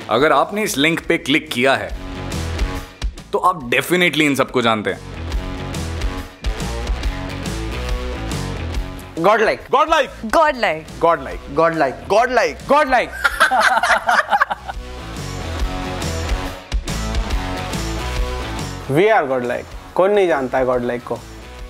अगर आपने इस लिंक पे क्लिक किया है तो आप डेफिनेटली इन सबको जानते हैं। Godlike. Godlike. Godlike. Godlike. Godlike. Godlike. Godlike. We are godlike. कौन नहीं जानता है godlike को?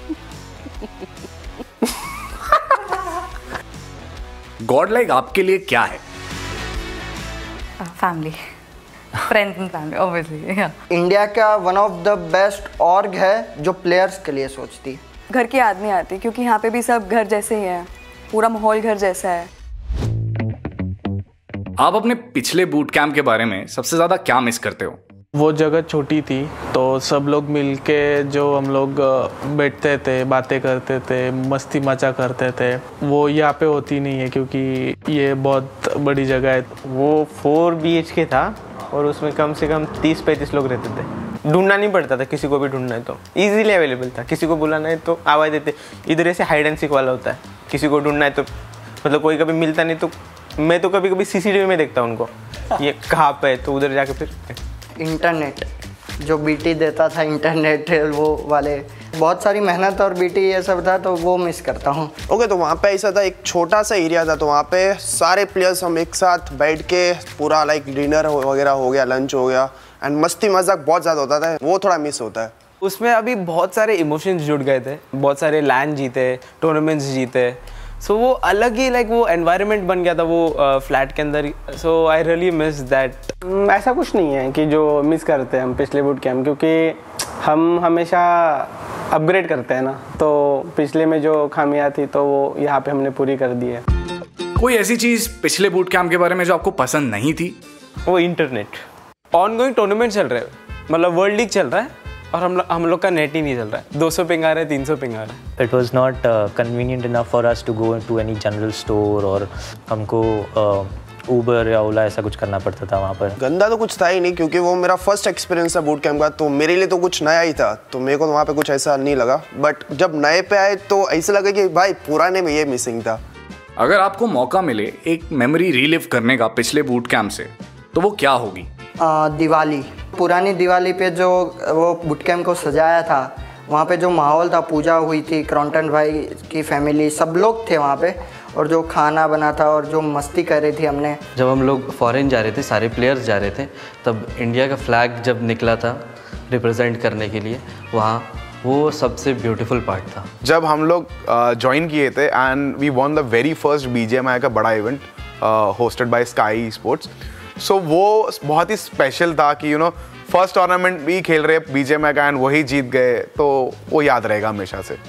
गॉडलाइक आपके लिए क्या है? Family. Friends and family, obviously. Yeah. India का one of the best org है जो प्लेयर्स के लिए सोचती है। घर की याद नहीं आती क्योंकि यहाँ पे भी सब घर जैसे ही है, पूरा माहौल घर जैसा है। आप अपने पिछले बूट कैंप के बारे में सबसे ज्यादा क्या मिस करते हो? वो जगह छोटी थी तो सब लोग मिलके जो हम लोग बैठते थे, बातें करते थे, मस्ती मजा करते थे, वो यहाँ पे होती नहीं है क्योंकि ये बहुत बड़ी जगह है। वो 4 BHK था और उसमें कम से कम 30-35 लोग रहते थे। ढूंढना नहीं पड़ता था, किसी को भी ढूंढना है तो इजीली अवेलेबल था। किसी को बुलाना है तो आवाज़ देते। इधर ऐसे हाइड एंड सीक वाला होता है, किसी को ढूंढना है तो मतलब कोई कभी मिलता नहीं तो मैं तो कभी कभी CCTV में देखता हूँ उनको, ये कहाँ पे है, तो उधर जाके फिर इंटरनेट जो बीटी देता था, इंटरनेट वो वाले बहुत सारी मेहनत और बीटी ये सब था तो वो मिस करता हूँ। ओके, तो वहाँ पे ऐसा था, एक छोटा सा एरिया था, तो वहाँ पे सारे प्लेयर्स हम एक साथ बैठ के पूरा लाइक डिनर वगैरह हो गया, लंच हो गया एंड मस्ती मजाक बहुत ज़्यादा होता था, वो थोड़ा मिस होता है। उसमें अभी बहुत सारे इमोशंस जुड़ गए थे, बहुत सारे लैंड जीते, टूर्नामेंट्स जीते, सो वो अलग ही लाइक वो एनवायरनमेंट बन गया था वो फ्लैट के अंदर। So I really miss that. ऐसा कुछ नहीं है कि जो मिस करते हैं हम पिछले बूट कैंप, क्योंकि हम हमेशा अपग्रेड करते हैं ना, तो पिछले में जो खामियां थी तो वो यहाँ पे हमने पूरी कर दी है। कोई ऐसी चीज पिछले बूट कैंप के बारे में जो आपको पसंद नहीं थी? वो इंटरनेट। ऑनगोइंग टूर्नामेंट चल रहे हैं, मतलब वर्ल्ड लीग चल रहा है और हम लोग का नेट ही नहीं चल रहा है। 200 पिंग आ रहे हैं, 300 पिंग आ रहे हैं। It was not convenient enough for us to go into any general store और हमको Uber या Ola ऐसा कुछ करना पड़ता था वहाँ पर। गंदा तो कुछ था ही नहीं क्योंकि वो मेरा फर्स्ट एक्सपीरियंस था बूट कैंप का, तो मेरे लिए तो कुछ नया ही था, तो मेरे को वहाँ पे कुछ ऐसा नहीं लगा। बट जब नए पे आए तो ऐसा लगा कि भाई पुराने में ये मिसिंग था। अगर आपको मौका मिले एक मेमोरी रीलिव करने का पिछले बूट कैंप से, तो वो क्या होगी? दिवाली, पुरानी दिवाली पे जो वो बूट कैंप को सजाया था, वहाँ पे जो माहौल था, पूजा हुई थी, क्रॉन्टन भाई की फैमिली सब लोग थे वहाँ पे, और जो खाना बना था और जो मस्ती कर रही थी हमने। जब हम लोग फॉरेन जा रहे थे, सारे प्लेयर्स जा रहे थे, तब इंडिया का फ्लैग जब निकला था रिप्रेजेंट करने के लिए वहाँ, वो सबसे ब्यूटीफुल पार्ट था। जब हम लोग ज्वाइन किए थे and we won the very first BGMI का बड़ा event hosted by Sky Sports, so वो बहुत ही स्पेशल था कि यू नो फर्स्ट टूर्नामेंट भी खेल रहे BGMI का एंड वही जीत गए, तो वो याद रहेगा हमेशा से।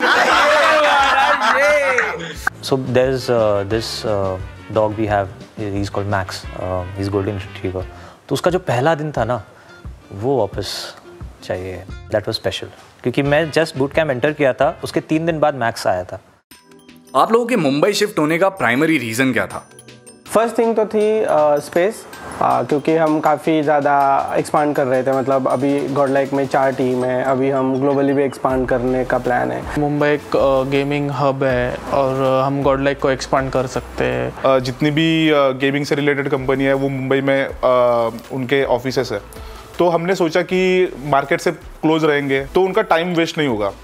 So there's this dog we have, he's called Max, he's golden retriever. तो उसका जो पहला दिन था ना, वो वापस चाहिए। That was special क्योंकि मैं जस्ट बूट कैंप एंटर किया था, उसके 3 दिन बाद मैक्स आया था। आप लोगों के मुंबई शिफ्ट होने का प्राइमरी रीजन क्या था? फर्स्ट थिंग तो थी स्पेस, क्योंकि हम काफ़ी ज़्यादा एक्सपांड कर रहे थे। मतलब अभी गॉडलाइक में 4 टीम है, अभी हम ग्लोबली भी एक्सपांड करने का प्लान है। मुंबई एक गेमिंग हब है और हम गॉडलाइक को एक्सपांड कर सकते हैं। जितनी भी गेमिंग से रिलेटेड कंपनी है वो मुंबई में उनके ऑफिसेस है, तो हमने सोचा कि मार्केट से क्लोज रहेंगे तो उनका टाइम वेस्ट नहीं होगा।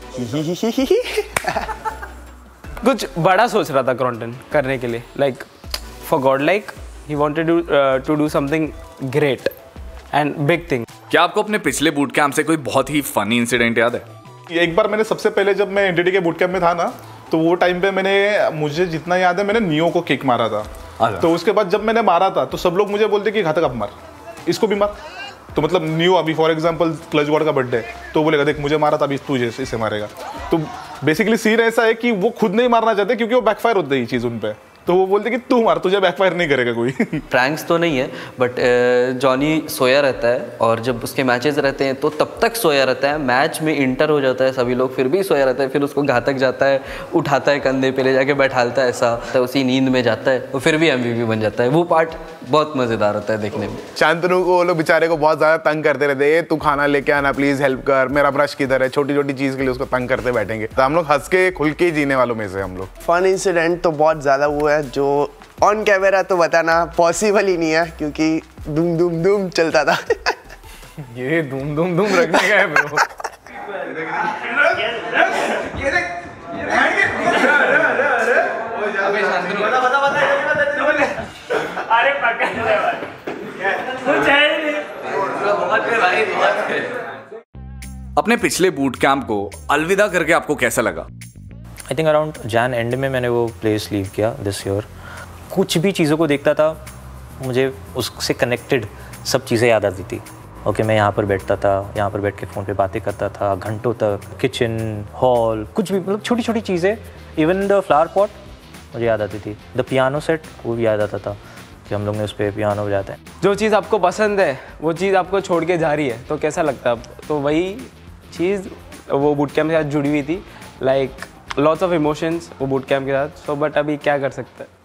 कुछ बड़ा सोच रहा था क्रॉन्टन करने के लिए, like for Godlike he wanted to do something great and big thing. क्या आपको अपने पिछले बूट कैंप से कोई बहुत ही फनी इंसिडेंट याद है? एक बार मैंने सबसे पहले जब मैं NTT के बूट कैंप में था ना, तो वो टाइम पे मुझे जितना याद है मैंने नियो को किक मारा था। तो उसके बाद जब मैंने मारा था तो सब लोग मुझे बोलते कि घातक अब मार, इसको भी मार। तो मतलब नियो अभी फॉर एग्जांपल क्लच गॉड का बर्थडे, तो बोलेगा देख मुझे मारा था, अभी तुझे इसे मारेगा। तो बेसिकली सीन ऐसा है कि वो खुद नहीं मारना चाहते क्योंकि वो बैकफायर होता है ये चीज़ उन पर, तो वो बोलते कि तू मार, तुझे बैकफायर नहीं करेगा कोई। प्रैंक्स तो नहीं है, बट जॉनी सोया रहता है और जब उसके मैचेस रहते हैं तो तब तक सोया रहता है। मैच में इंटर हो जाता है सभी लोग, फिर भी सोया रहता है। फिर उसको घातक जाता है, उठाता है, कंधे पे ले जाके बैठालता है, ऐसा तो उसी नींद में जाता है, वो फिर भी MVP बन जाता है। वो पार्ट बहुत मज़ेदार होता है देखने में। शांतनु को वो लोग बेचारे को बहुत ज़्यादा तंग करते रहते, तू खाना लेके आना प्लीज़, हेल्प कर, मेरा ब्रश किधर है, छोटी छोटी चीज़ के लिए उसको तंग करते बैठेंगे। तो हम लोग हंस के खुल के जीने वालों में से हम लोग। फन इंसिडेंट तो बहुत ज़्यादा हुआ है, जो ऑन कैमरा तो बताना पॉसिबल ही नहीं है क्योंकि धूम धूम धूम चलता था। ये धूम धूम धूम रखने का है ब्रो। अपने पिछले बूट कैंप को अलविदा करके आपको कैसा लगा? I think around June end में मैंने वो प्लेस लीव किया दिस ईयर। कुछ भी चीज़ों को देखता था मुझे उससे कनेक्टेड सब चीज़ें याद आती थी। ओके, मैं यहाँ पर बैठता था, यहाँ पर बैठ के फ़ोन पे बातें करता था घंटों तक, किचन, हॉल, कुछ भी, मतलब छोटी छोटी चीज़ें। इवन द फ्लावर पॉट मुझे याद आती थी, द पियानो सेट वो भी याद आता था कि हम लोग ने उस पर पियानो बजाते हैं। जो चीज़ आपको पसंद है वो चीज़ आपको छोड़ के जा रही है तो कैसा लगता है? तो वही चीज़ वो बूट कैंप के साथ जुड़ी हुई थी, लाइक लॉट्स ऑफ इमोशंस वो बूट कैंप के साथ। सो बट अभी क्या कर सकते हैं।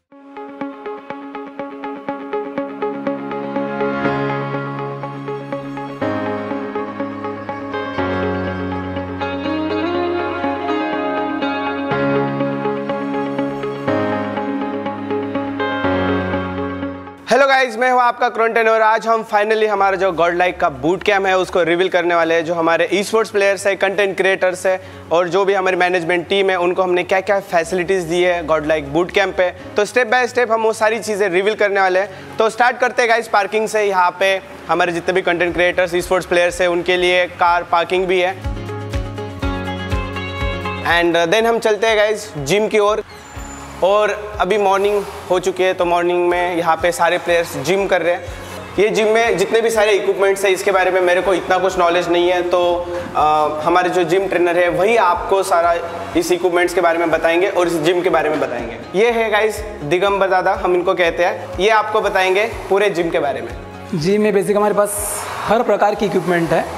हेलो गाइज, मैं हूँ आपका क्रॉन्टन और आज हम फाइनली हमारा जो गॉड लाइक का बूट कैम्प है उसको रिवील करने वाले हैं। जो हमारे ई स्पोर्ट्स प्लेयर्स है, कंटेंट क्रिएटर्स है और जो भी हमारी मैनेजमेंट टीम है उनको हमने क्या क्या फैसिलिटीज़ दी है गॉड लाइक बूट कैम्प पे, तो स्टेप बाय स्टेप हम वो सारी चीज़ें रिवील करने वाले हैं। तो स्टार्ट करते हैं गाइज पार्किंग से। यहाँ पे हमारे जितने भी content creators esports players है उनके लिए कार पार्किंग भी है। एंड देन हम चलते हैं गाइज जिम की ओर। और अभी मॉर्निंग हो चुकी है तो मॉर्निंग में यहाँ पे सारे प्लेयर्स जिम कर रहे हैं। ये जिम में जितने भी सारे इक्विपमेंट्स हैं इसके बारे में मेरे को इतना कुछ नॉलेज नहीं है, तो हमारे जो जिम ट्रेनर है वही आपको सारा इस इक्विपमेंट्स के बारे में बताएंगे और इस जिम के बारे में बताएंगे। ये है गाइस दिगंबर दादा, हम इनको कहते हैं। ये आपको बताएंगे पूरे जिम के बारे में। जिम में बेसिक हमारे पास हर प्रकार की इक्विपमेंट है।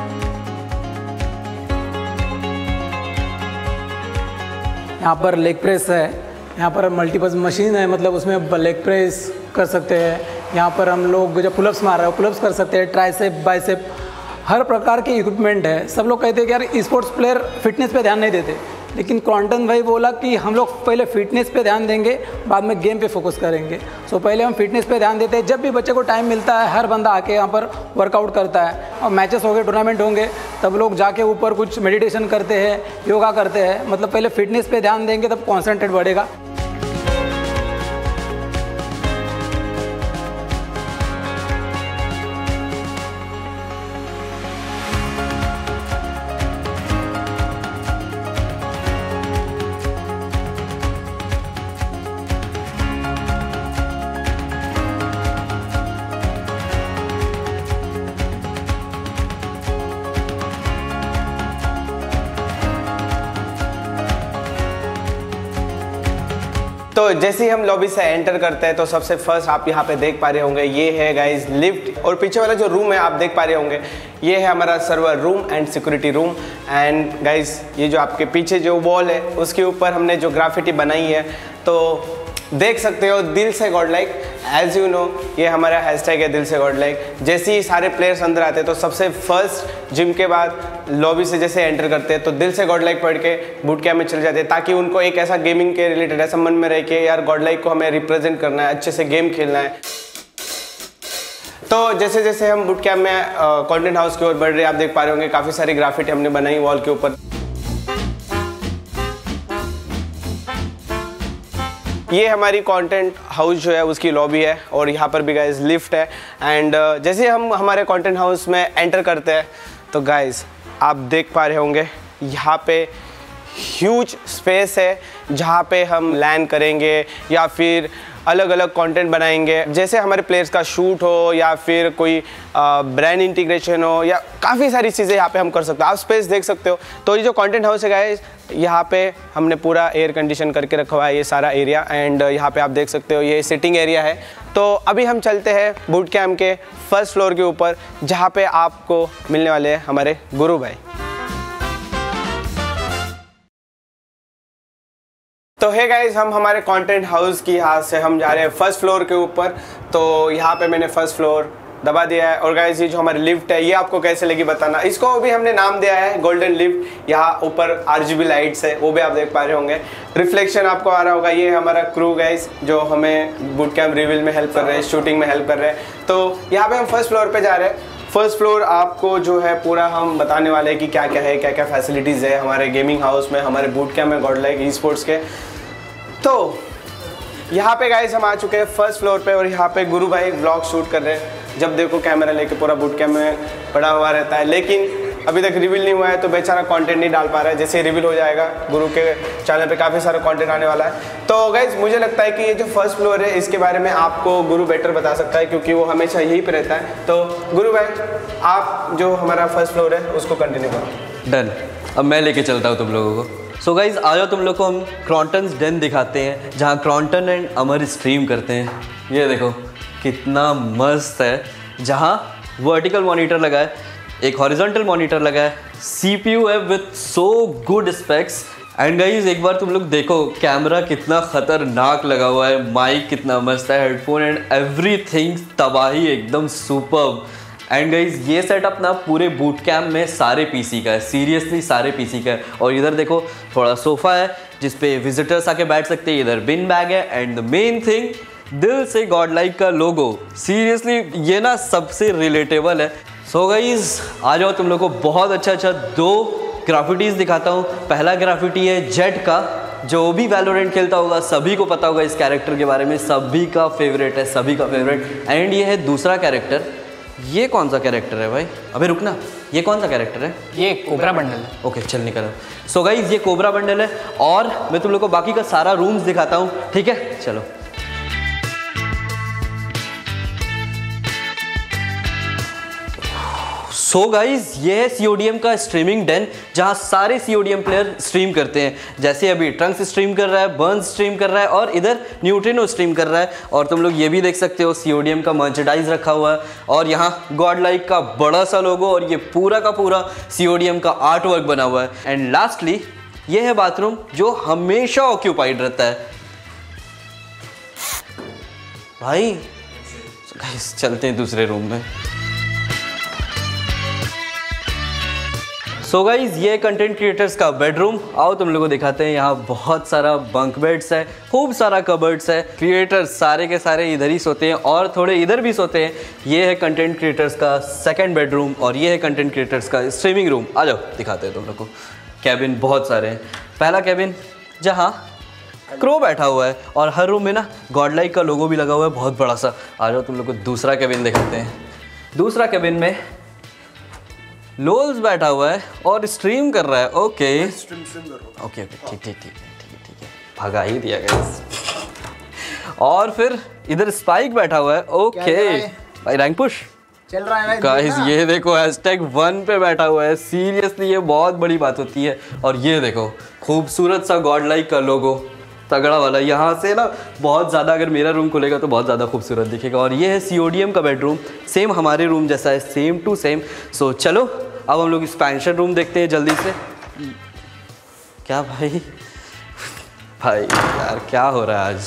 यहाँ पर लेग प्रेस है, यहाँ पर मल्टीपर्पज़ मशीन है, मतलब उसमें लेग प्रेस कर सकते हैं। यहाँ पर हम लोग जब पुलअप्स मार रहे हो पुलअप्स कर सकते हैं, ट्राइसेप, बाइसेप, हर प्रकार के इक्विपमेंट है। सब लोग कहते हैं कि यार स्पोर्ट्स प्लेयर फिटनेस पे ध्यान नहीं देते, लेकिन क्रॉन्टन भाई बोला कि हम लोग पहले फिटनेस पे ध्यान देंगे, बाद में गेम पे फोकस करेंगे। सो पहले हम फिटनेस पे ध्यान देते हैं। जब भी बच्चे को टाइम मिलता है हर बंदा आके यहाँ पर वर्कआउट करता है, और मैचेस हो गए, टूर्नामेंट होंगे, तब लोग जाके ऊपर कुछ मेडिटेशन करते हैं, योगा करते हैं। मतलब पहले फिटनेस पे ध्यान देंगे तब कॉन्सेंट्रेट बढ़ेगा। तो जैसे ही हम लॉबी से एंटर करते हैं तो सबसे फर्स्ट आप यहाँ पे देख पा रहे होंगे ये है गाइज लिफ्ट, और पीछे वाला जो रूम है आप देख पा रहे होंगे ये है हमारा server room and security room. And guys ये जो आपके पीछे जो वॉल है उसके ऊपर हमने जो ग्राफिटी बनाई है तो देख सकते हो दिल से Godlike. As you know ये हमारा हैशटैग है दिल से गॉड लाइक। जैसे ही सारे प्लेयर्स अंदर आते हैं तो सबसे फर्स्ट जिम के बाद लॉबी से जैसे एंटर करते हैं तो दिल से गॉड लाइक पढ़ के बूट कैंप में चले जाते हैं, ताकि उनको एक ऐसा गेमिंग के रिलेटेड ऐसा मन में रहे कि यार गॉड लाइक को हमें रिप्रेजेंट करना है, अच्छे से गेम खेलना है। तो जैसे जैसे हम बूट कैंप में कंटेंट हाउस की ओर बढ़ रहे हैं आप देख पा रहे होंगे काफ़ी सारी ग्राफिटी हमने बनाई वॉल के ऊपर। ये हमारी कंटेंट हाउस जो है उसकी लॉबी है और यहाँ पर भी गाइज लिफ्ट है। एंड जैसे हम हमारे कंटेंट हाउस में एंटर करते हैं तो गाइज आप देख पा रहे होंगे यहाँ पे ह्यूज स्पेस है जहाँ पे हम लैन करेंगे या फिर अलग अलग कंटेंट बनाएंगे। जैसे हमारे प्लेयर्स का शूट हो या फिर कोई ब्रांड इंटीग्रेशन हो या काफ़ी सारी चीज़ें यहाँ पे हम कर सकते हो। आप स्पेस देख सकते हो। तो ये जो कंटेंट हाउस है गाइस यहाँ पे हमने पूरा एयर कंडीशन करके रखा हुआ है ये सारा एरिया। एंड यहाँ पे आप देख सकते हो ये सिटिंग एरिया है। तो अभी हम चलते हैं बूट कैंप के फर्स्ट फ्लोर के ऊपर जहाँ पे आपको मिलने वाले हैं हमारे गुरु भाई। तो है गाइज हम हमारे कंटेंट हाउस की यहाँ से हम जा रहे हैं फर्स्ट फ्लोर के ऊपर। तो यहाँ पे मैंने फर्स्ट फ्लोर दबा दिया है। और गाइस ये जो हमारी लिफ्ट है ये आपको कैसे लगी बताना। इसको भी हमने नाम दिया है गोल्डन लिफ्ट। यहाँ ऊपर RGB लाइट्स है वो भी आप देख पा रहे होंगे, रिफ्लेक्शन आपको आ रहा होगा। ये हमारा क्रू गाइस जो हमें बूट कैंप रिवील में हेल्प कर रहे हैं, शूटिंग में हेल्प कर रहे हैं। तो यहाँ पे हम फर्स्ट फ्लोर पे जा रहे हैं। फर्स्ट फ्लोर आपको जो है पूरा हम बताने वाले हैं कि क्या क्या है, क्या क्या फैसिलिटीज़ है हमारे गेमिंग हाउस में, हमारे बूट कैंप में गॉडलाइक ई स्पोर्ट्स के। तो यहाँ पे गाइस हम आ चुके हैं फर्स्ट फ्लोर पे और यहाँ पे गुरु भाई व्लॉग शूट कर रहे हैं। जब देखो कैमरा लेके पूरा बूट कैंप में पड़ा हुआ रहता है, लेकिन अभी तक रिवील नहीं हुआ है तो बेचारा कंटेंट नहीं डाल पा रहा है। जैसे रिवील हो जाएगा गुरु के चैनल पे काफ़ी सारा कंटेंट आने वाला है। तो गाइस मुझे लगता है कि ये जो फर्स्ट फ्लोर है इसके बारे में आपको गुरु बेटर बता सकता है क्योंकि वो हमेशा यहीं पे रहता है। तो गुरु भाई आप जो हमारा फर्स्ट फ्लोर है उसको कंटिन्यू करो। डन, अब मैं लेके चलता हूँ तुम लोगों को। सो गाइज आ जाओ, तुम लोग को हम क्रॉन्टन्स डेन दिखाते हैं जहाँ क्रॉन्टन एंड अमर स्ट्रीम करते हैं। ये देखो कितना मस्त है, जहाँ वर्टिकल मॉनिटर लगा है, एक हॉरिजॉन्टल मॉनिटर लगा है, CPU है with so good specs. And guys एक बार तुम लोग देखो कैमरा कितना खतरनाक लगा हुआ है, माइक कितना मस्त है, हेडफोन एंड एवरीथिंग तबाही, एकदम सुपर्ब। एंड गाइज ये सेटअप ना पूरे बूट कैंप में सारे PC का है, सीरियसली सारे PC का है। और इधर देखो थोड़ा सोफ़ा है जिसपे विजिटर्स आके बैठ सकते हैं, इधर बिन बैग है एंड द मेन थिंग दिल से गॉडलाइक का लोगो। सीरियसली ये ना सबसे रिलेटेबल है। सो गाइज आ जाओ, तुम लोग को बहुत अच्छा 2 ग्राफिटीज़ दिखाता हूँ। पहला ग्राफिटी है जेट का, जो भी वैलोरेंट खेलता होगा सभी को पता होगा इस कैरेक्टर के बारे में, सभी का फेवरेट है, सभी का फेवरेट। एंड ये है दूसरा कैरेक्टर। ये कौन सा कैरेक्टर है भाई? अबे रुकना, ये कौन सा कैरेक्टर है? ये कोबरा बंडल है। ओके चल निकल। सो गाइज ये कोबरा बंडल है और मैं तुम लोग को बाकी का सारा रूम्स दिखाता हूँ, ठीक है? चलो। सो गाइज ये है CODM का स्ट्रीमिंग डेन, जहाँ सारे CODM प्लेयर स्ट्रीम करते हैं। जैसे अभी ट्रंक्स स्ट्रीम कर रहा है, बर्न्स स्ट्रीम कर रहा है और इधर न्यूट्रिनो स्ट्रीम कर रहा है। और तुम लोग ये भी देख सकते हो CODM का मर्चेंडाइज रखा हुआ है और यहाँ गॉडलाइक का बड़ा सा लोगो और ये पूरा का पूरा CODM का आर्ट वर्क बना हुआ है। एंड लास्टली ये है बाथरूम जो हमेशा ऑक्यूपाइड रहता है। भाई गाइस चलते हैं दूसरे रूम में। सो गाइज ये कंटेंट क्रिएटर्स का बेडरूम, आओ तुम लोगों को दिखाते हैं। यहाँ बहुत सारा बंक बेड्स है, खूब सारा कबर्ड्स है, क्रिएटर्स सारे के सारे इधर ही सोते हैं और थोड़े इधर भी सोते हैं। ये है कंटेंट क्रिएटर्स का सेकंड बेडरूम और ये है कंटेंट क्रिएटर्स का स्ट्रीमिंग रूम। आ जाओ दिखाते हैं तुम लोग को। कैबिन बहुत सारे हैं। पहला कैबिन जहाँ क्रो बैठा हुआ है और हर रूम में ना गॉडलाइक का लोगो भी लगा हुआ है बहुत बड़ा सा। आ जाओ तुम लोग को दूसरा कैबिन दिखाते हैं। दूसरा कैबिन में लोल्स बैठा हुआ है और स्ट्रीम कर रहा है। ओके ओके ठीक है भगा ही दिया गाइस। और फिर इधर स्पाइक बैठा हुआ है। ओके भाई रैंक पुश चल रहा है गाइस। ये देखो #1 पे बैठा हुआ है। सीरियसली ये बहुत बड़ी बात होती है। और ये देखो खूबसूरत सा गॉडलाइक का लोगो तगड़ा वाला। यहाँ से ना बहुत ज़्यादा अगर मेरा रूम खुलेगा तो बहुत ज़्यादा खूबसूरत दिखेगा। और ये है CODM का बेडरूम, सेम हमारे रूम जैसा है, सेम टू सेम। सो चलो अब हम लोग एक्सपेंशन रूम देखते हैं जल्दी से। क्या भाई भाई यार क्या हो रहा है आज?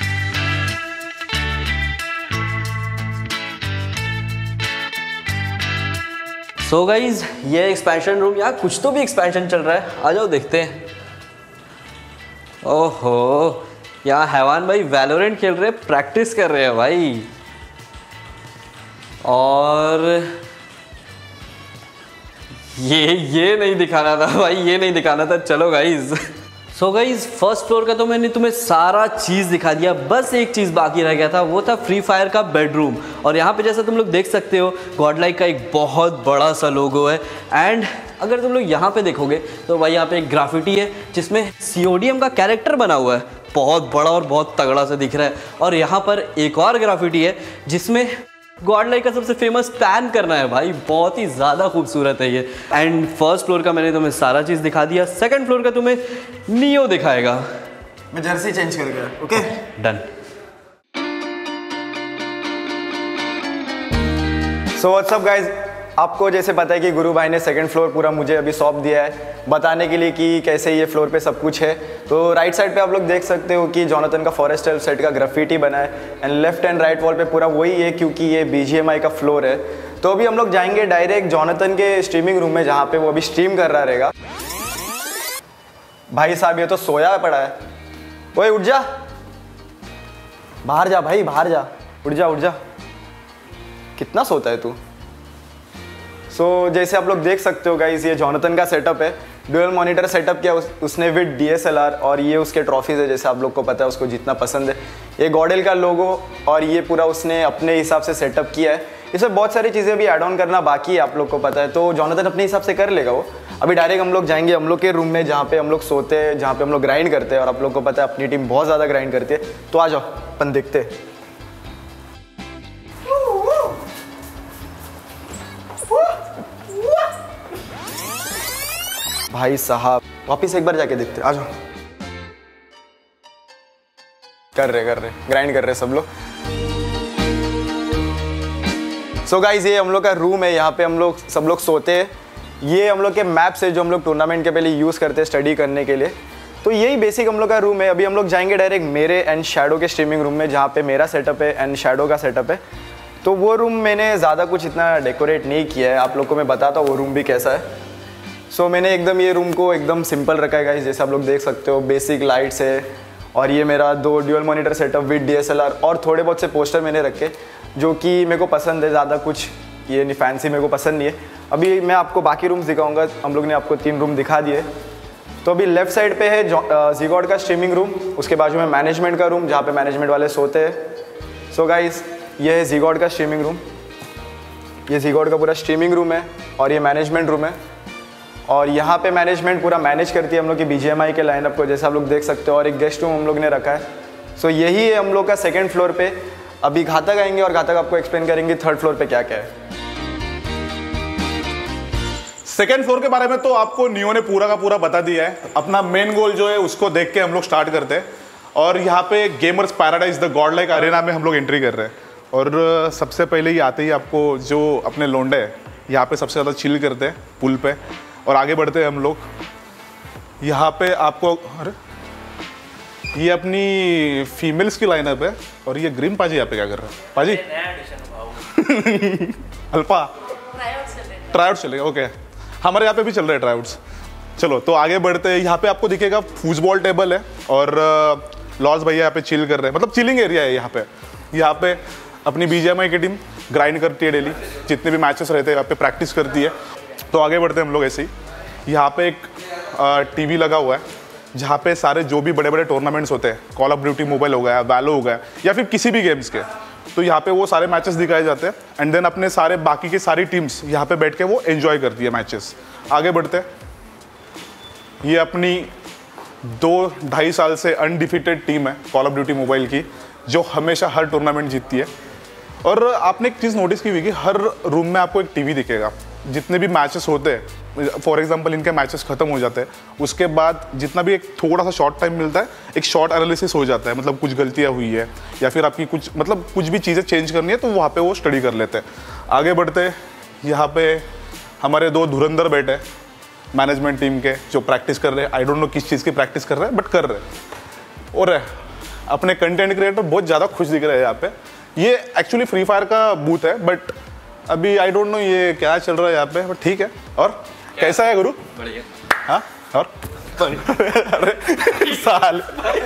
सो गाइज ये एक्सपेंशन रूम, यहाँ कुछ तो भी एक्सपेंशन चल रहा है। आ जाओ देखते हैं। ओहो यहाँ हैवान भाई वैलोरेंट खेल रहे हैं, प्रैक्टिस कर रहे हैं भाई। और ये नहीं दिखाना था भाई, ये नहीं दिखाना था। चलो guys. So guys first floor का तो मैंने तुम्हें सारा चीज़ दिखा दिया, बस एक चीज़ बाकी रह गया था, वो था फ्री फायर का बेडरूम। और यहाँ पे जैसा तुम लोग देख सकते हो गॉडलाइक का एक बहुत बड़ा सा लोगो है। एंड अगर तुम लोग यहाँ पे देखोगे तो भाई यहाँ पे एक ग्राफिटी है जिसमें CODM का कैरेक्टर बना हुआ है, बहुत बड़ा और बहुत तगड़ा सा दिख रहा है। और यहाँ पर एक और ग्राफिटी है जिसमें गॉडलाइक का सबसे फेमस पैन करना है भाई, बहुत ही ज़्यादा खूबसूरत है ये। एंड फर्स्ट फ्लोर का मैंने तुम्हें सारा चीज़ दिखा दिया। सेकंड फ्लोर का तुम्हें नियो दिखाएगा। मैं जर्सी चेंज कर गया। Okay done. So what's up guys, आपको जैसे पता है कि गुरु भाई ने सेकंड फ्लोर पूरा मुझे अभी सौंप दिया है बताने के लिए कि कैसे ये फ्लोर पे सब कुछ है। तो राइट साइड पे आप लोग देख सकते हो कि जॉनथन का फॉरेस्ट हेल्प सेट का ग्राफिटी बना है and left and right wall पे पूरा वही है क्योंकि ये BGMI का फ्लोर है। तो अभी हम लोग जाएंगे डायरेक्ट जॉनथन के स्ट्रीमिंग रूम में जहाँ पे वो अभी स्ट्रीम कर रहा रहेगा। भाई साहब ये तो सोया पड़ा है। ओए उठ जा, बाहर जा भाई, बाहर जा, उठ जा उठ जा, कितना सोता है तू। जैसे आप लोग देख सकते हो गाइस, ये जॉनथन का सेटअप है, डुअल मॉनिटर सेटअप किया उसने विद DSLR और ये उसके ट्रॉफीज है जैसे आप लोग को पता है उसको जितना पसंद है। ये गॉडेल का लोगो और ये पूरा उसने अपने हिसाब से सेटअप किया है। इसमें बहुत सारी चीज़ें भी ऐड ऑन करना बाकी है, आप लोग को पता है, तो जॉनथन अपने हिसाब से कर लेगा वो। अभी डायरेक्ट हम लोग जाएंगे हम लोग के रूम में जहाँ पे हम लोग सोते हैं, जहाँ पे हम लोग ग्राइंड करते हैं और आप लोग को पता है अपनी टीम बहुत ज़्यादा ग्राइंड करती है। तो आ जाओ अपन देखते हैं। भाई साहब वापिस एक बार जाके देखते, आ जाओ। कर रहे ग्राइंड कर रहे सब लोग। सो गाइज ये हम लोग का रूम है, यहाँ पे हम लोग सब लोग सोते हैं। ये हम लोग के मैप्स है जो हम लोग टूर्नामेंट के पहले यूज़ करते हैं स्टडी करने के लिए। तो यही बेसिक हम लोग का रूम है। अभी हम लोग जाएंगे डायरेक्ट मेरे एंड शैडो के स्ट्रीमिंग रूम में जहाँ पे मेरा सेटअप है एंड शैडो का सेटअप है। तो वो रूम मैंने ज़्यादा कुछ इतना डेकोरेट नहीं किया है, आप लोग को मैं बताता हूँ वो रूम भी कैसा है। मैंने एकदम ये रूम को एकदम सिंपल रखा है गाइस, जैसे आप लोग देख सकते हो। बेसिक लाइट्स है और ये मेरा 2 dual monitor setup with DSLR और थोड़े बहुत से पोस्टर मैंने रखे जो कि मेरे को पसंद है। ज़्यादा कुछ ये नहीं फैंसी मेरे को पसंद नहीं है। अभी मैं आपको बाकी रूम्स दिखाऊंगा। हम लोग ने आपको 3 रूम दिखा दिए। तो अभी लेफ्ट साइड पे है ज़ीगॉड का स्ट्रीमिंग रूम, उसके बाजू में मैनेजमेंट का रूम जहाँ पे मैनेजमेंट वाले सोते हैं। गाइस ये है ज़ीगॉड का स्ट्रीमिंग रूम, ये ज़ीगॉड का पूरा स्ट्रीमिंग रूम है और ये मैनेजमेंट रूम है। और यहाँ पे मैनेजमेंट पूरा मैनेज करती है हम लोग की BGMI के लाइनअप को, जैसे आप लोग देख सकते हो। और एक गेस्ट रूम हम लोग ने रखा है। यही है हम लोग का सेकंड फ्लोर पे। अभी घातक आएंगे और घातक आपको एक्सप्लेन करेंगे थर्ड फ्लोर पे क्या क्या है। सेकेंड फ्लोर के बारे में तो आपको नियो ने पूरा का पूरा बता दिया है। अपना मेन गोल जो है उसको देख के हम लोग स्टार्ट करते हैं। और यहाँ पे gamers paradise the Godlike arena में हम लोग एंट्री कर रहे हैं। और सबसे पहले ही आते ही आपको जो अपने लोंडे है यहाँ पे सबसे ज़्यादा चिल करते हैं पुल पे। और आगे बढ़ते हैं हम लोग। यहाँ पे आपको अरे ये अपनी फीमेल्स की लाइनअप है। और ये ग्रीन पाजी यहाँ पे क्या कर रहा है पाजी? अल्पा ट्रायआउट चलेगा, ओके। हमारे यहाँ पे भी चल रहे हैं ट्रायआउट्स। चलो तो आगे बढ़ते हैं। यहाँ पे आपको दिखेगा फूटबॉल टेबल है और लॉस भैया यहाँ पे चिल कर रहे हैं, मतलब चिलिंग एरिया है यहाँ पे। यहाँ पे अपनी BGMI की टीम ग्राइंड करती है डेली, जितने भी मैचेस रहते हैं यहाँ पे प्रैक्टिस करती है। तो आगे बढ़ते हैं हम लोग ऐसे ही। यहाँ पे एक TV लगा हुआ है जहाँ पे सारे जो भी बड़े बड़े टूर्नामेंट्स होते हैं, कॉल ऑफ ड्यूटी मोबाइल हो गया, वैलो हो गया या फिर किसी भी गेम्स के, तो यहाँ पे वो सारे मैचेस दिखाए जाते हैं। एंड देन अपने सारे बाकी की सारी टीम्स यहाँ पे बैठ के वो एंजॉय करती है मैचेस। आगे बढ़ते हैं। ये अपनी 2-2.5 साल से अनडिफीटेड टीम है कॉल ऑफ ड्यूटी मोबाइल की, जो हमेशा हर टूर्नामेंट जीतती है। और आपने एक चीज़ नोटिस की हुई कि हर रूम में आपको एक TV दिखेगा। जितने भी मैचेस होते हैं, फॉर एग्जांपल इनके मैचेस खत्म हो जाते हैं, उसके बाद जितना भी एक थोड़ा सा शॉर्ट टाइम मिलता है, एक शॉर्ट एनालिसिस हो जाता है। मतलब कुछ गलतियाँ हुई है या फिर आपकी कुछ भी चीज़ें चेंज करनी है तो वहाँ पे वो स्टडी कर लेते हैं। आगे बढ़ते, यहाँ पे हमारे 2 धुरंधर बैठे हैं मैनेजमेंट टीम के, जो प्रैक्टिस कर रहे हैं। आई डोंट नो किस चीज़ की प्रैक्टिस कर रहे हैं, बट कर रहे हैं। और अपने कंटेंट क्रिएटर बहुत ज़्यादा खुश दिख रहे हैं यहाँ पे। ये एक्चुअली फ्री फायर का बूथ है, बट अभी आई डोंट नो ये क्या चल रहा है यहाँ पे, बट ठीक है। और कैसा है गुरु? बढ़िया। हाँ और अरे साल।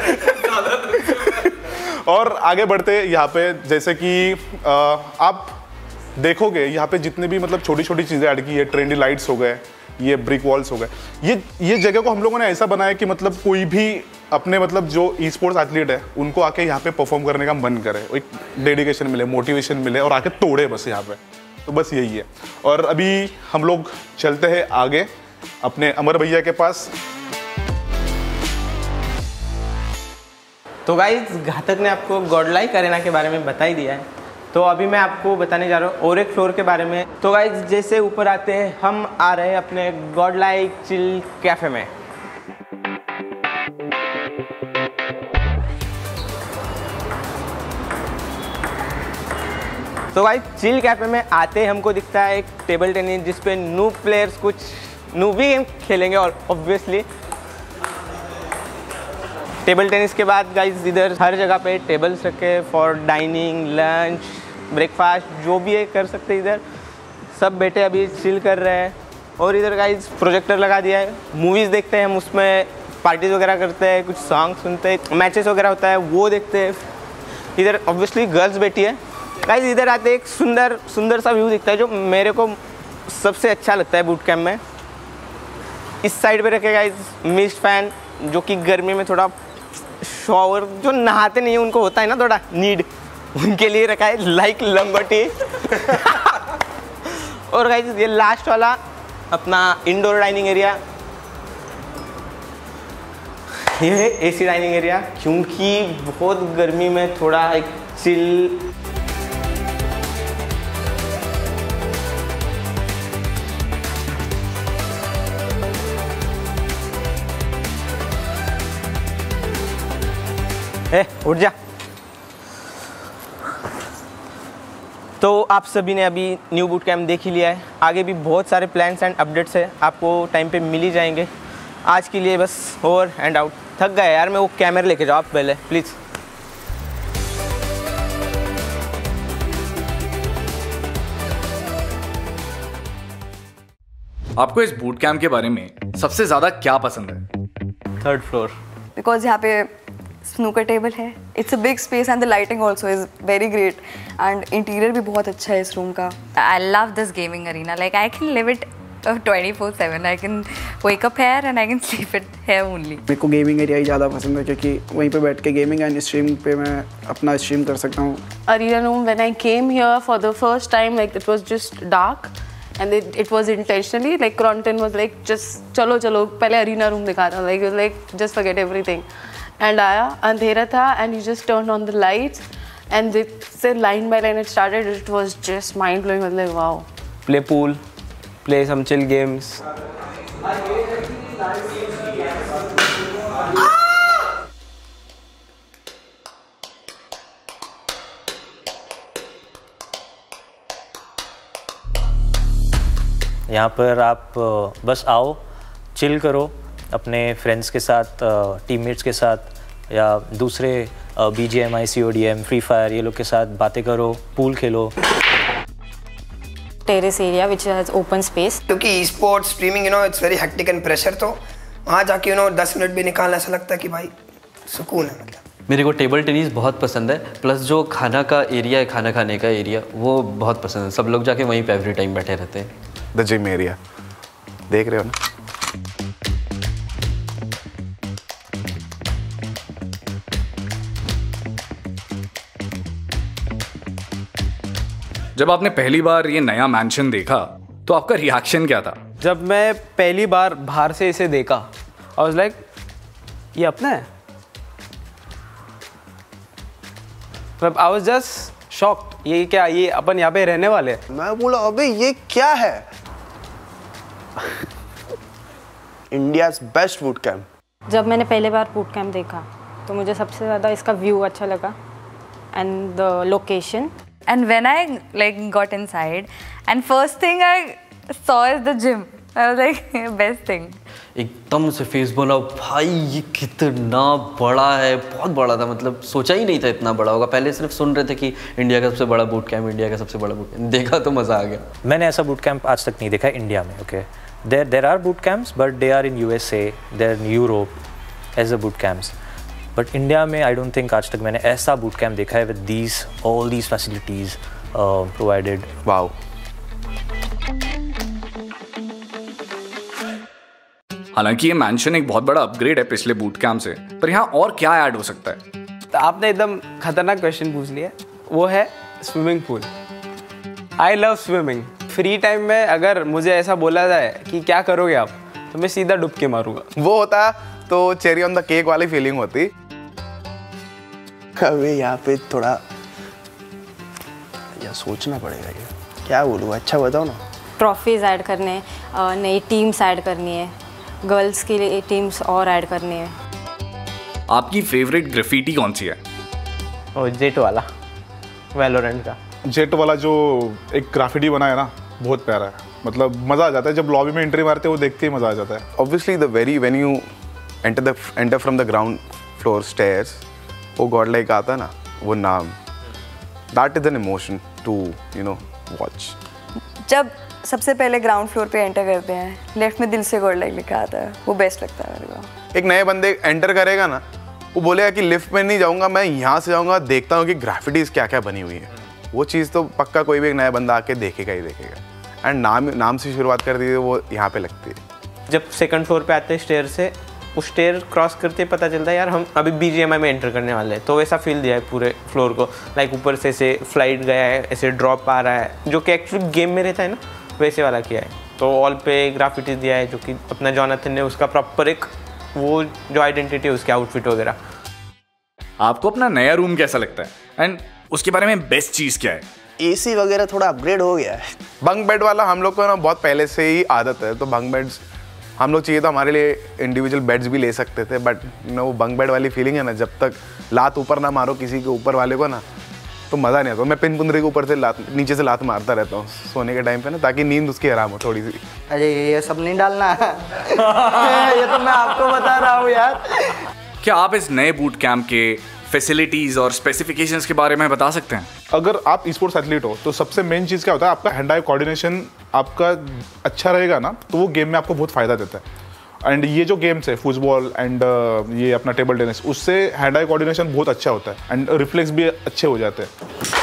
और आगे बढ़ते यहाँ पे, जैसे कि आप देखोगे यहाँ पे जितने भी मतलब छोटी छोटी चीज़ें ऐड की है, ट्रेंडी लाइट्स हो गए, ये ब्रिक वॉल्स हो गए, ये जगह को हम लोगों ने ऐसा बनाया कि मतलब कोई भी अपने मतलब जो ई स्पोर्ट्स एथलीट है उनको आके यहाँ पे परफॉर्म करने का मन करे, एक डेडिकेशन मिले, मोटिवेशन मिले और आके तोड़े बस यहाँ पे। तो बस यही है। और अभी हम लोग चलते हैं आगे अपने अमर भैया के पास। तो गाइस घातक ने आपको गॉडलाइक अरेना के बारे में बता ही दिया है, तो अभी मैं आपको बताने जा रहा हूँ और एक फ्लोर के बारे में। तो गाइस जैसे ऊपर आते हैं, हम आ रहे हैं अपने गॉडलाइक चिल कैफे में। तो तो भाई चिल कैफे में आते हमको दिखता है एक टेबल टेनिस जिसपे न्यू प्लेयर्स कुछ न्यूबी गेम खेलेंगे और ऑब्वियसली टेबल टेनिस के बाद गाइज इधर हर जगह पे टेबल्स रखे फॉर डाइनिंग, लंच, ब्रेकफास्ट, जो भी है कर सकते हैं। इधर सब बैठे अभी चिल कर रहे हैं और इधर गाइज प्रोजेक्टर लगा दिया है, मूवीज़ देखते हैं हम, उसमें पार्टीज वगैरह करते हैं, कुछ सॉन्ग सुनते हैं, मैचेस वगैरह होता है वो देखते हैं। इधर ऑब्वियसली गर्ल्स बैठी है गाइज। इधर आते एक सुंदर सा व्यू दिखता है जो मेरे को सबसे अच्छा लगता है बूट कैम्प में। इस साइड पे रखे गाइज मिस्ट फैन, जो कि गर्मी में थोड़ा शॉवर, जो नहाते नहीं है उनको होता है ना थोड़ा नीड, उनके लिए रखा है लाइक लंगोटी। और गाइज ये लास्ट वाला अपना इंडोर डाइनिंग एरिया, ये है एसी डाइनिंग एरिया, क्योंकि बहुत गर्मी में थोड़ा एक चिल उठ जा। तो आप सभी ने अभी न्यू बूट कैम्प देख ही लिया है, आगे भी बहुत सारे प्लान्स एंड अपडेट्स है, आपको टाइम पे मिल ही जाएंगे। आज के लिए बस ओवर एंड आउट। थक गए यार, मैं वो कैमरा लेके जाओ आप पहले प्लीज़। आपको इस बूट कैम्प के बारे में सबसे ज़्यादा क्या पसंद है? 3rd फ्लोर, बिकॉज यहाँ पे स्नूकर टेबल है, it's a big space and the lighting also is very great and interior भी बहुत अच्छा है इस रूम का। I love this gaming arena, like I can live it 24/7, I can wake up here and I can sleep it here only. मेरे को gaming area ही ज़्यादा पसंद है क्योंकि वहीं पे बैठ के गेमिंग एंड स्ट्रीम पे मैं अपना स्ट्रीम कर सकता हूँ। Arena room, when I came here for the first time, like it was just dark and it was intentionally like Cronton was like just चलो पहले अरीना रूम दिखा था, like just forget everything, and आया अंधेरा था and you just turned on the lights and से line by line it started, it was just mind blowing, मतलब wow. play pool, play some chill games. यहाँ पर आप बस आओ, चिल करो अपने फ्रेंड्स के साथ, टीममेट्स के साथ या दूसरे BGMI, CODM, फ्री फायर ये लोग के साथ बातें करो, पूल खेलो। Terrace area which has open space, क्योंकि sports streaming it's very hectic and pressure, तो वहाँ जाके 10 मिनट भी निकालना ऐसा लगता है कि भाई सुकून है। मतलब मेरे को टेबल टेनिस बहुत पसंद है, प्लस जो खाना का एरिया है, खाना खाने का एरिया, वो बहुत पसंद है। सब लोग जाके वहीं पे एवरी टाइम बैठे रहते हैं। द जिम एरिया देख रहे हो ना? जब आपने पहली बार ये नया मैंशन देखा तो आपका रिएक्शन क्या था? जब मैं पहली बार बाहर से इसे देखा आई वाज लाइक ये अपना है, मतलब आई वाज जस्ट शॉक्ड, ये क्या, ये अपन यहाँ पे रहने वाले हैं। मैं बोला अबे ये क्या है? India's best boot camp. जब मैंने पहले बार बूट कैम्प देखा तो मुझे सबसे ज़्यादा इसका व्यू अच्छा लगा and the location. And when I like got inside, and first thing I saw is the gym. I was like, best thing. एकदम से फेस बोला भाई ये कितना बड़ा है, बहुत बड़ा था, मतलब सोचा ही नहीं था इतना बड़ा होगा। पहले सिर्फ सुन रहे थे कि इंडिया का सबसे बड़ा बूट कैम्प, इंडिया का सबसे बड़ा बूट कैम्प, देखा तो मज़ा आ गया। मैंने ऐसा बूट कैंप आज तक नहीं देखा इंडिया में। Okay, there are boot camps but they are in USA, they are in Europe as a boot camps, but India में आई डोंट थिंक आज तक मैंने ऐसा बूट कैंप देखा है with all these facilities provided. Wow. हालांकि ये mention एक बहुत बड़ा अपग्रेड है पिछले बूट कैंप से, पर यहाँ और क्या ऐड हो सकता है? तो आपने एकदम खतरनाक क्वेश्चन पूछ लिया, वो है swimming pool. I love swimming. Free time में अगर मुझे ऐसा बोला जाए कि क्या करोगे आप, तो मैं सीधा डुबकी मारूंगा। वो होता तो चेरी ऑन द केक वाली फीलिंग होती। अबे यहाँ पे थोड़ा या सोचना पड़ेगा, ये क्या बोलूँ, अच्छा बताओ ना। ट्रॉफीज ऐड करने, नई टीम्स ऐड करनी है, गर्ल्स के लिए टीम्स और ऐड करनी है। आपकी फेवरेट ग्राफिटी कौन सी है? ओ जेट वाला, वैलोरेंट का। जेट वाला जो एक ग्राफिटी बना है ना, बहुत प्यारा है, मतलब मज़ा आ जाता है जब लॉबी में एंट्री मारते हैं, वो देख के ही मज़ा आ जाता है। Obviously when you enter from the ground floor stairs, वो गॉड लाइक आता है ना, वो नाम, that is an emotion to watch. जब सबसे पहले ग्राउंड फ्लोर पे एंटर करते हैं, लेफ्ट में दिल से गॉड लाइक लिखा आता है, वो बेस्ट लगता है मेरे को। एक नए बंदे एंटर करेगा ना, वो बोलेगा कि लिफ्ट में नहीं जाऊंगा, मैं यहाँ से जाऊंगा, देखता हूँ कि ग्राफिटीज क्या क्या बनी हुई है। वो चीज़ तो पक्का कोई भी एक नया बंदा आके देखेगा ही देखेगा। एंड नाम से शुरुआत कर दी है, वो यहाँ पे लगती है। जब सेकंड फ्लोर पे आते हैं स्टेयर से, उस स्टेयर क्रॉस करते पता चलता है यार हम अभी BGMI में एंटर करने वाले हैं, तो वैसा फील दिया है पूरे फ्लोर को। लाइक ऊपर से ऐसे फ्लाइट गया है, ऐसे ड्रॉप आ रहा है, जो कि एक्चुअली गेम में रहता है ना, वैसे वाला किया है। तो ऑल पे ग्राफिटीज दिया है, जो कि अपना जॉनथन ने उसका प्रॉपर एक वो जो आइडेंटिटी है उसके आउटफिट वगैरह। आपको अपना नया रूम कैसा लगता है एंड उसके बारे में बेस्ट चीज़ क्या है? AC वगैरह थोड़ा अपग्रेड हो गया है। बंक बेड वाला हम लोग को ना बहुत पहले से ही आदत है, तो बंक बेड्स हम लोग चाहिए तो हमारे लिए इंडिविजुअल बेड्स भी ले सकते थे, बट वो बंक बेड वाली फीलिंग है ना, जब तक लात ऊपर ना मारो किसी के ऊपर वाले को ना, तो मज़ा नहीं आता। मैं पिन पुंदरी के ऊपर से नीचे से लात मारता रहता हूँ सोने के टाइम पे ना, ताकि नींद उसकी आराम हो थोड़ी सी। अरे ये सब नहीं डालना ये तो मैं आपको बता रहा हूँ यार। क्या आप इस नए बूट कैंप के फैसिलिटीज और स्पेसिफिकेशंस के बारे में बता सकते हैं? अगर आप स्पोर्ट्स एथलीट हो तो सबसे मेन चीज़ क्या होता है, आपका हैंड आई कोऑर्डिनेशन आपका अच्छा रहेगा ना, तो वो गेम में आपको बहुत फ़ायदा देता है। एंड ये जो गेम्स है फुटबॉल एंड ये अपना टेबल टेनिस, उससे हैंड आई कोऑर्डिनेशन बहुत अच्छा होता है एंड रिफ्लेक्स भी अच्छे हो जाते हैं।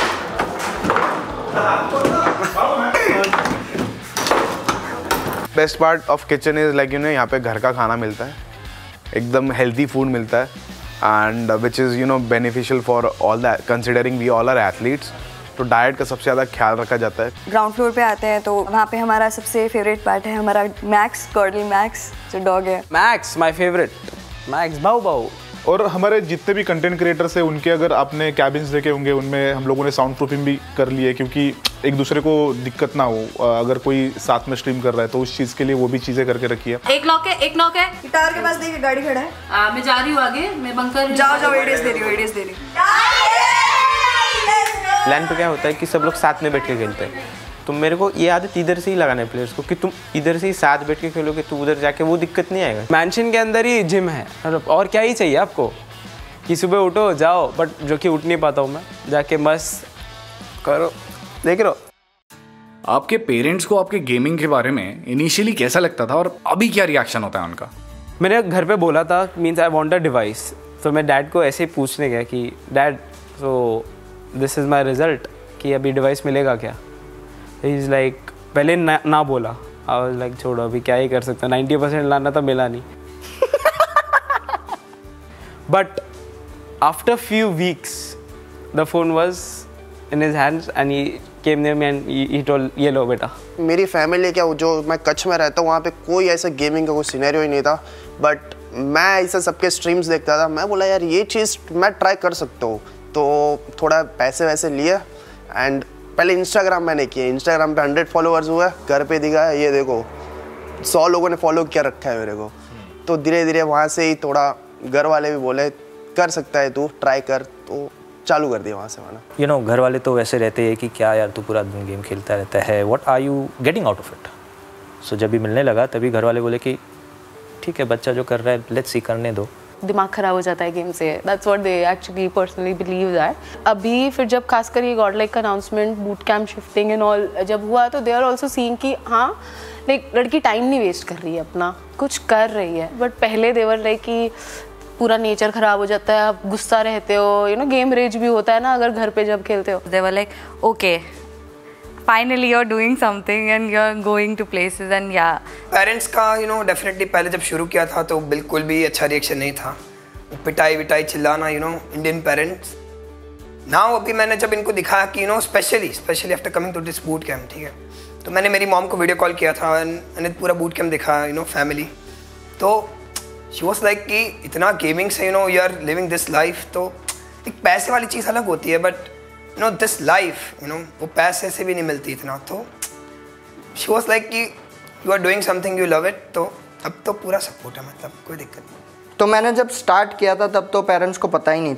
Best part of kitchen is like यहाँ पे घर का खाना मिलता है, एकदम हेल्दी फूड मिलता है, and which is beneficial for all that, considering we all are athletes. तो डाइट का सबसे ज़्यादा ख्याल रखा जाता है। ग्राउंड फ्लोर पे आते हैं तो वहाँ पे हमारा सबसे फेवरेट पार्ट है हमारा मैक्स, गॉर्डल मैक्स जो डॉग है। मैक्स माय फेवरेट, मैक्स भाऊ भाऊ। और हमारे जितने भी कंटेंट क्रिएटर्स हैं उनके अगर आपने कैबिन्स देखे होंगे, उनमें हम लोगों ने साउंड प्रूफिंग भी कर ली है, क्योंकि एक दूसरे को दिक्कत ना हो अगर कोई साथ में स्ट्रीम कर रहा है, तो उस चीज़ के लिए वो भी चीज़ें करके रखी है। एक नॉक है गिटार के पास देखिए गाड़ी खड़ा है। मैं जा रही हूँ आगे, मैं बंकर जाओ एडीएस दे रही। लैन पे क्या होता है कि सब लोग साथ में बैठ के खेलते हैं, तो मेरे को ये आदत इधर से ही लगाना है प्लेयर्स को कि तुम इधर से ही साथ बैठ के खेलोगे तो उधर जाके वो दिक्कत नहीं आएगा। मैंशन के अंदर ही जिम है और क्या ही चाहिए आपको कि सुबह उठो जाओ, बट जो कि उठ नहीं पाता हूँ मैं, जाके मस्त करो देख रहे हो। आपके पेरेंट्स को आपके गेमिंग के बारे में इनिशियली कैसा लगता था और अभी क्या रिएक्शन होता है उनका? मैंने घर पे बोला था means I want a device, तो मैं डैड को ऐसे ही पूछने गया कि dad so this is my result कि अभी डिवाइस मिलेगा क्या। ही इज़ लाइक पहले ना बोला, आई वाज लाइक छोड़ो अभी क्या ही कर सकता, 90% लाना था, मिला नहीं। But after few weeks the phone was in his hands and he came near me and he told ये लो बेटा। मेरी फैमिली क्या, जो मैं कच्छ में रहता हूँ वहाँ पे कोई ऐसा गेमिंग का कोई सिनेरियो ही नहीं था, बट मैं ऐसा सबके स्ट्रीम्स देखता था, मैं बोला यार ये चीज़ मैं ट्राई कर सकता हूँ, तो थोड़ा पैसे वैसे लिए एंड पहले इंस्टाग्राम मैंने किया, इंस्टाग्राम पे 100 फॉलोअर्स हुए, घर पे दिखा ये देखो 100 लोगों ने फॉलो किया रखा है मेरे को। तो धीरे धीरे वहाँ से ही थोड़ा घर वाले भी बोले कर सकता है तू, ट्राई कर, तो चालू कर दिया वहाँ से मैंने। घर वाले तो वैसे रहते हैं कि क्या यार तू पूरा दिन गेम खेलता रहता है, what are you getting out of it. So जब भी मिलने लगा तभी घर वाले बोले कि ठीक है बच्चा जो कर रहा है लेट्स सी, करने दो। दिमाग खराब हो जाता है गेम से, that's what they actually personally believe that. अभी फिर जब खासकर ये गॉड लाइक का announcement, boot camp shifting and all जब हुआ, तो दे आर ऑल्सो सीइंग कि हाँ लाइक लड़की टाइम नहीं वेस्ट कर रही है, अपना कुछ कर रही है। बट पहले देवर लाइक कि पूरा नेचर खराब हो जाता है, आप गुस्सा रहते हो, गेम रेज भी होता है ना अगर घर पे जब खेलते हो। They were like okay finally you are doing something and you are going to places and या पेरेंट्स का डेफिनेटली पहले जब शुरू किया था तो बिल्कुल भी अच्छा रिएक्शन नहीं था, पिटाई विटाई चिल्लाना, इंडियन पेरेंट्स। नाउ अभी मैंने जब इनको दिखाया कि specially after coming to this boot camp, ठीक है, तो मैंने मेरी मॉम को वीडियो कॉल किया था, मैंने पूरा बूट कैंप दिखा फैमिली, तो शी वॉज लाइक कि इतना गेमिंग से you are living this life, तो एक पैसे वाली चीज़ अलग होती है, बट दिस लाइफ वो पैसे से भी नहीं मिलती इतना। तो शी वॉज लाइक कि you are doing something you love it, तो अब तो पूरा सपोर्ट है, मतलब कोई दिक्कत नहीं। तो मैंने जब स्टार्ट किया था तब तो पेरेंट्स को पता ही नहीं था,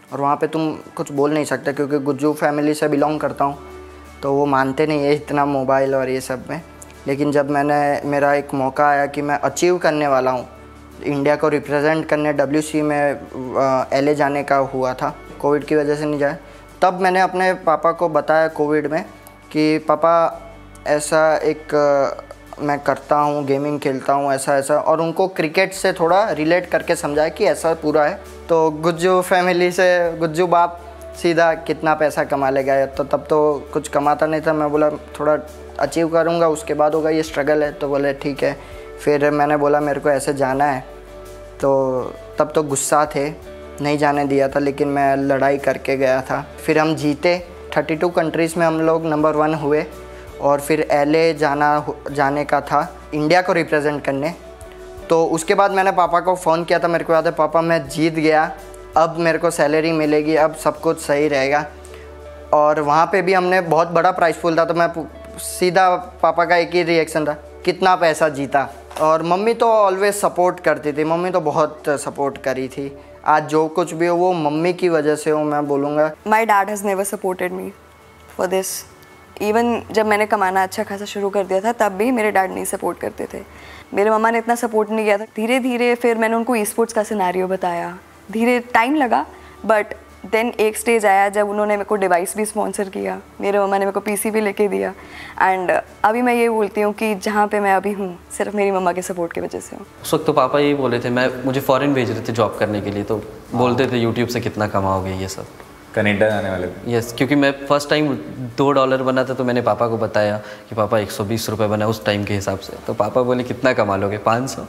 और वहाँ पे तुम कुछ बोल नहीं सकते, क्योंकि गुज्जू फैमिली से बिलोंग करता हूँ तो वो मानते नहीं है इतना मोबाइल और ये सब में। लेकिन जब मेरा एक मौका आया कि मैं अचीव करने वाला हूँ, इंडिया को रिप्रेजेंट करने WC में LA जाने का हुआ था, कोविड की वजह से नहीं जाए, तब मैंने अपने पापा को बताया कोविड में कि पापा ऐसा एक मैं करता हूँ, गेमिंग खेलता हूँ ऐसा, और उनको क्रिकेट से थोड़ा रिलेट करके समझाया कि ऐसा पूरा है। तो गुज्जू फैमिली से गुज्जू बाप सीधा कितना पैसा कमा लेगा, तो तब तो कुछ कमाता नहीं था। मैं बोला थोड़ा अचीव करूँगा उसके बाद होगा, ये स्ट्रगल है। तो बोले ठीक है। फिर मैंने बोला मेरे को ऐसे जाना है, तो तब तो गुस्सा थे, नहीं जाने दिया था, लेकिन मैं लड़ाई करके गया था। फिर हम जीते, 32 कंट्रीज़ में हम लोग नंबर 1 हुए, और फिर LA जाने का था इंडिया को रिप्रेजेंट करने। तो उसके बाद मैंने पापा को फ़ोन किया था, मेरे को याद है, पापा मैं जीत गया, अब मेरे को सैलरी मिलेगी, अब सब कुछ सही रहेगा। और वहाँ पे भी हमने बहुत बड़ा प्राइस पूल था, तो मैं सीधा पापा का एक ही रिएक्शन था, कितना पैसा जीता। और मम्मी तो ऑलवेज सपोर्ट करती थी, मम्मी तो बहुत सपोर्ट करी थी। आज जो कुछ भी हो वो मम्मी की वजह से हो, मैं बोलूँगा। My dad has never supported me for this. Even जब मैंने कमाना अच्छा खासा शुरू कर दिया था तब भी मेरे डैड नहीं सपोर्ट करते थे, मेरे मम्मा ने इतना सपोर्ट नहीं किया था। धीरे धीरे फिर मैंने उनको ई-स्पोर्ट्स का सिनेरियो बताया, धीरे टाइम लगा, बट देन एक स्टेज आया जब उन्होंने मेरे को डिवाइस भी स्पॉन्सर किया, मेरे मम्मा ने मेरे को PC भी लेके दिया। एंड अभी मैं ये बोलती हूँ कि जहाँ पे मैं अभी हूँ सिर्फ मेरी मम्मा के सपोर्ट की वजह से हूँ। उस वक्त तो पापा यही बोले थे, मुझे फॉरेन भेज रहे थे जॉब करने के लिए, तो बोलते थे यूट्यूब से कितना कमाओगे ये सब, कनाडा जाने वाले। यस, क्योंकि मैं फर्स्ट टाइम $2 बना था, तो मैंने पापा को बताया कि पापा 120 रुपये बना उस टाइम के हिसाब से। तो पापा बोले कितना कमा लोगे, 500।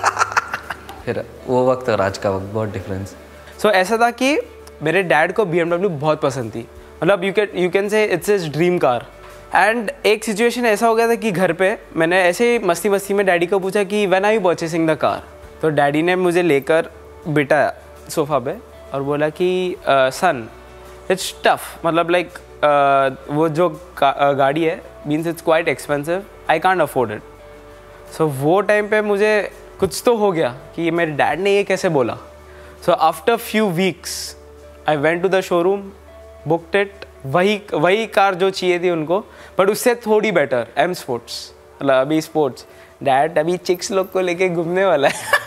फिर वो वक्त और आज का वक्त बहुत डिफरेंस। सो ऐसा था कि मेरे डैड को BMW बहुत पसंद थी, मतलब you can say it's his dream car. And एक सिचुएशन ऐसा हो गया था कि घर पे मैंने ऐसे ही मस्ती मस्ती में डैडी को पूछा कि when are you purchasing the car. तो डैडी ने मुझे लेकर बिठाया सोफ़ा पे और बोला कि सन इट्स टफ, मतलब लाइक वो जो गाड़ी है means it's quite expensive, I can't afford it. So वो टाइम पे मुझे कुछ तो हो गया कि मेरे डैड ने ये कैसे बोला। So after few weeks I went to the showroom, booked it, वही कार जो चाहिए थी उनको, बट उससे थोड़ी बेटर, M स्पोर्ट्स, मतलब अभी स्पोर्ट्स। डैड अभी चिक्स लोग को लेके घूमने वाला है।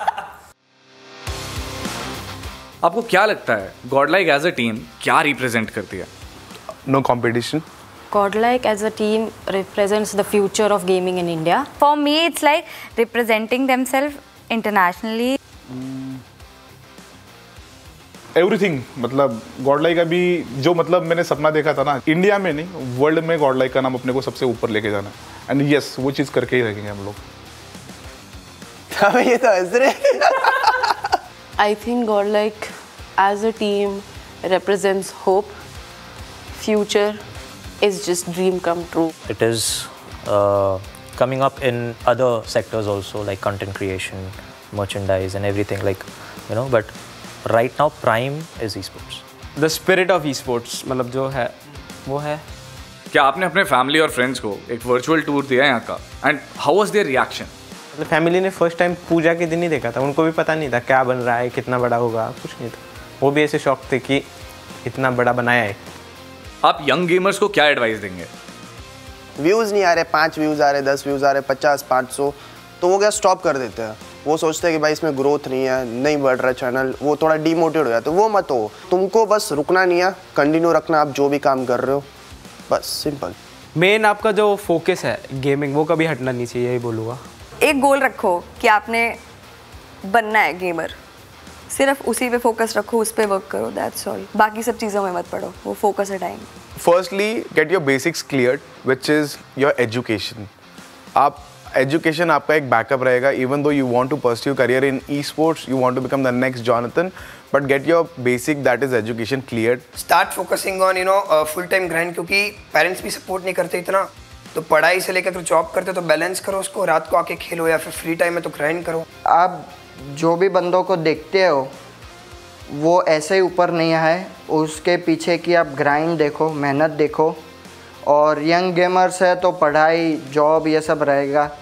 आपको क्या लगता है गॉडलाइक एज अ टीम क्या रिप्रेजेंट करती है? No competition. Godlike as a team represents the future of gaming in India. For me, it's like representing themselves internationally. Everything, मतलब गॉडलाइक अभी जो मतलब मैंने सपना देखा था ना, इंडिया में नहीं वर्ल्ड में गॉडलाइक का नाम अपने को सबसे ऊपर लेके जाना है। एंड यस, वो चीज़ करके ही रहेंगे हम लोग। ये तो हंस रहे। I think Godlike as a team represents hope. Future is just dream come true. It is coming up in other sectors also, like content creation, merchandise and everything, like, you know, but right now prime is esports. The spirit of esports, मतलब जो है वो है। क्या आपने अपने family और friends को एक वर्चुअल टूर दिया यहाँ का, and how was their reaction? Family ने फर्स्ट टाइम पूजा के दिन ही देखा था, उनको भी पता नहीं था क्या बन रहा है, कितना बड़ा होगा, कुछ नहीं था। वो भी ऐसे शौक थे कि इतना बड़ा बनाया है। आप यंग गेमर्स को क्या एडवाइस देंगे? व्यूज़ नहीं आ रहे, 5 व्यूज़ आ रहे, 10 व्यूज़ आ रहे, 50, 500, तो वो क्या स्टॉप कर देते हैं। वो सोचते हैं कि भाई इसमें ग्रोथ नहीं है, नहीं बढ़ रहा चैनल, वो थोड़ा डीमोटिवेट हो जाता है। वो मत हो, तुमको बस रुकना नहीं है, कंटिन्यू रखना आप जो भी काम कर रहे हो, बस सिंपल। मेन आपका जो फोकस है गेमिंग, वो कभी हटना नहीं चाहिए, यही बोलूँगा। एक गोल रखो कि आपने बनना है गेमर, सिर्फ उसी पे फोकस रखो, उस पे वर्क करो, दैट्स ऑल। बाकी सब चीज़ों में मत पड़ो, वो फोकस हटाएंगे। Firstly get your basics clear, which is your education. आप एजुकेशन आपका एक बैकअप रहेगा, even though you want to pursue career in esports, you want to become the next Jonathan, but get your basic that is education clear. Start focusing on full time grind, क्योंकि parents भी support नहीं करते इतना, तो पढ़ाई से लेकर job करते तो बैलेंस करो उसको, रात को आके खेलो या फिर फ्री टाइम में तो ग्राइंड करो। आप जो भी बंदों को देखते हो वो ऐसे ही ऊपर नहीं आए, उसके पीछे की आप ग्राइंड देखो, मेहनत देखो। और यंग गेमर्स है तो पढ़ाई, जॉब ये सब रहेगा,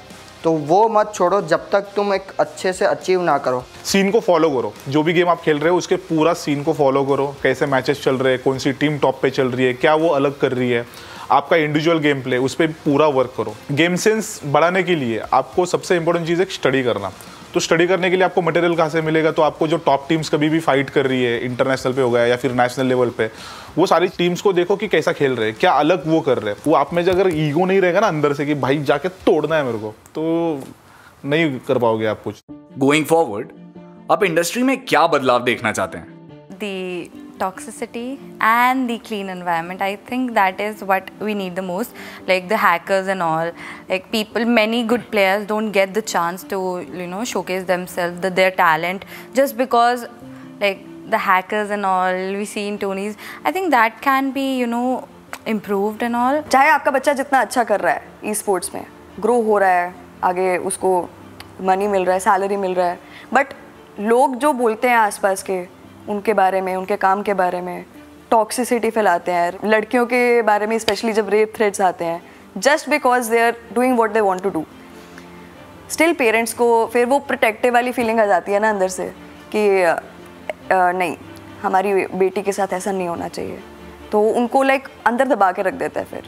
तो वो मत छोड़ो जब तक तुम एक अच्छे से अचीव ना करो। सीन को फॉलो करो, जो भी गेम आप खेल रहे हो उसके पूरा सीन को फॉलो करो, कैसे मैचेस चल रहे हैं, कौन सी टीम टॉप पे चल रही है, क्या वो अलग कर रही है, आपका इंडिविजुअल गेम प्ले उस पर पूरा वर्क करो। गेम सेंस बढ़ाने के लिए आपको सबसे इंपॉर्टेंट चीज़ है स्टडी करना। तो स्टडी करने के लिए आपको मटेरियल कहाँ से मिलेगा, तो आपको जो टॉप टीम्स कभी भी फाइट कर रही है इंटरनेशनल पे हो गया या फिर नेशनल लेवल पे, वो सारी टीम्स को देखो कि कैसा खेल रहे हैं, क्या अलग वो कर रहे हैं। वो आप में अगर ईगो नहीं रहेगा ना अंदर से कि भाई जाके तोड़ना है मेरे को, तो नहीं कर पाओगे आप कुछ। गोइंग फॉरवर्ड आप इंडस्ट्री में क्या बदलाव देखना चाहते हैं? The toxicity and the clean environment, I think that is what we need the most. Like the hackers and all, like people, many good players don't get the chance to, you know, showcase themselves, their talent, just because like the hackers and all we see in Tony's. I think that can be, you know, improved and all. चाहे आपका बच्चा जितना अच्छा कर रहा है e sports में, grow हो रहा है, आगे उसको मनी मिल रहा है, सैलरी मिल रहा है, बट लोग जो बोलते हैं आसपास के उनके बारे में, उनके काम के बारे में, टॉक्सिसिटी फैलाते हैं, लड़कियों के बारे में स्पेशली जब रेप थ्रेट्स आते हैं, just because they are doing what they want to do. Still parents को फिर वो प्रोटेक्टिव वाली फीलिंग आ जाती है ना अंदर से कि नहीं, हमारी बेटी के साथ ऐसा नहीं होना चाहिए, तो उनको लाइक अंदर दबा के रख देता है फिर।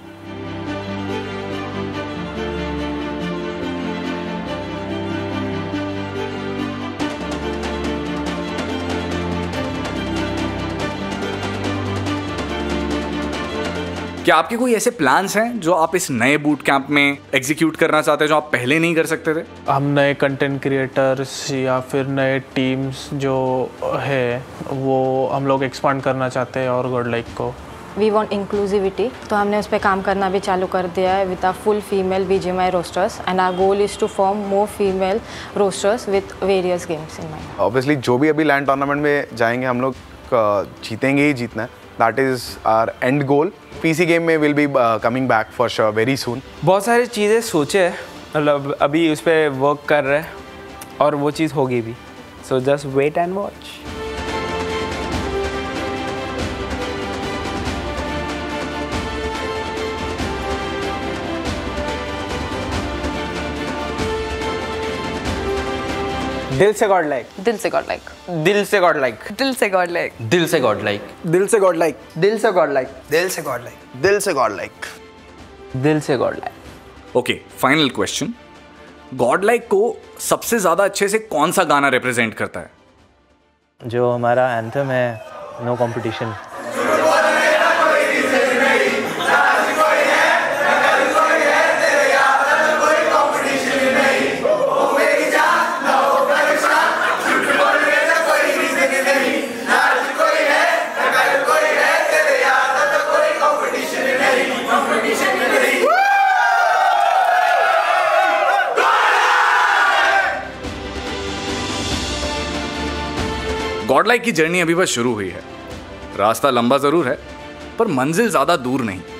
क्या आपके कोई ऐसे प्लान्स हैं जो आप इस नए बूट कैंप में एग्जीक्यूट करना चाहते हैं जो आप पहले नहीं कर सकते थे? हम नए कंटेंट क्रिएटर्स या फिर नए टीम्स जो है वो हम लोग एक्सपांड करना चाहते हैं और गॉड लाइक को। वी वांट इंक्लूसिविटी, तो हमने उस पर काम करना भी चालू कर दिया है with a full female BGMI rosters, and our goal is to form more female rosters with various games in mind. Obviously जो भी अभी लैंड टूर्नामेंट में जाएंगे हम लोग जीतेंगे ही जीतना है, that is our end goal. PC game में will be coming back for sure very soon. बहुत सारी चीज़ें सोचे हैं, मतलब अभी उस पर वर्क कर रहे हैं और वो चीज़ होगी भी, so just wait and watch. दिल से गॉड लाइक, दिल से गॉड लाइक, दिल से गॉड लाइक, दिल से गॉड लाइक, दिल से गॉड लाइक, दिल से गॉड लाइक, दिल से गॉड लाइक, दिल से गॉड लाइक, दिल से गॉड लाइक, दिल से Godlike. Okay, final question, Godlike को सबसे ज्यादा अच्छे से कौन सा गाना रिप्रेजेंट करता है? जो हमारा एंथम है, नो कंपटीशन। गॉड लाइक की जर्नी अभी बस शुरू हुई है। रास्ता लंबा जरूर है पर मंजिल ज्यादा दूर नहीं।